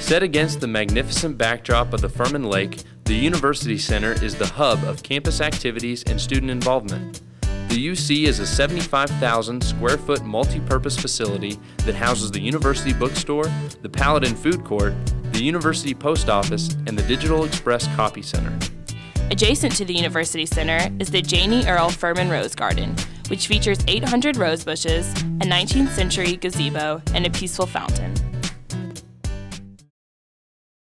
Set against the magnificent backdrop of the Furman Lake, the University Center is the hub of campus activities and student involvement. The UC is a 75,000 square foot multi-purpose facility that houses the University Bookstore, the Paladin Food Court, the University Post Office, and the Digital Express Copy Center. Adjacent to the University Center is the Janie Earl Furman Rose Garden, which features 800 rose bushes, a 19th century gazebo, and a peaceful fountain.